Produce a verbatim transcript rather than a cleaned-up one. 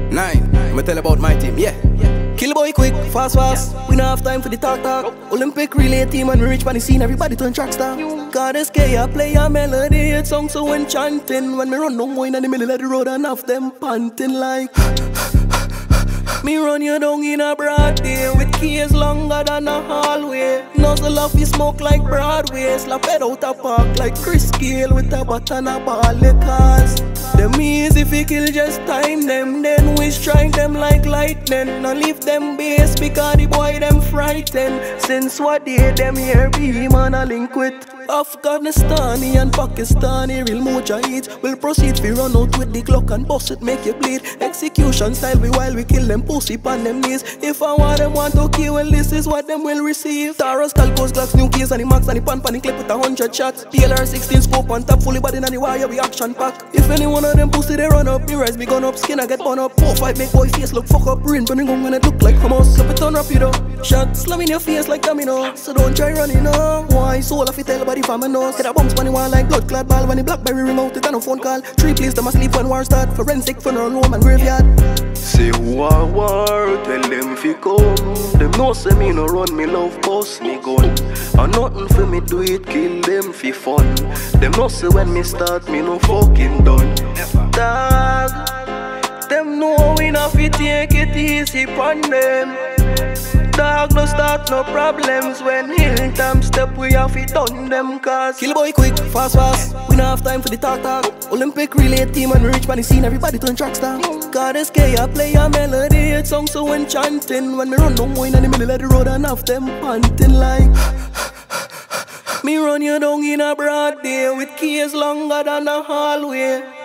Nine, I'ma tell about my team, yeah. Kill boy quick, fast fast. We don't have time for the talk talk. Olympic relay team when we reach by the scene, everybody turn track star. Goddess K, I play a melody, it's song so enchanting. When me run no more in the middle of the road and half them panting like. Me run you down in a broad day with keys longer than a hallway. Nozzle off you smoke like Broadway. Slap head out a park like Chris Gale with a bat and a ball cars. Them easy fi kill, just time them. Then we strike them like lightning. Now leave them base because the boy them frightened. Since what day them here be man a link with Afghanistani and Pakistani real mujahid. We'll proceed fi run out with the Glock and bust it make you bleed. Execution style we while we kill them pussy on them knees. If I want them want to kill, well this is what them will receive. Taros, Calcos, Glocks, new keys and the max and the pan pan the clip with a hundred shots. P L R sixteen scope on top, fully body and the wire we action pack. If any one of them pussy they run up, me rise me gun up, skin I get burn up. Four five make boy face look fuck up, brain burning gun when it look like hummus. Slap it on rapido, shot slam in your face like domino. So don't try running up. Why soul if you tell body from a nose. Get a bumps when you want like blood clot ball. When the Blackberry remote it and a phone call. Three place them asleep when war start. Forensic funeral home and graveyard. Say war war, tell them fi come. Them know say me no run, me love bust me gun. And nothing for me do it, kill them fi fun. Them know say when me start, me no fucking done. Dog, them know we not fi take it easy pon them. Dog no start no problems when hill time step we have it done them cause. Kill boy quick, fast fast. We don't have time for the talk talk. Olympic relay team when we reach by the scene, everybody turn track star. Goddess K, I play a melody, it's song so enchanting. When me run no more in the middle of the road and half them panting like. Me run you down in a broad day with keys longer than a hallway.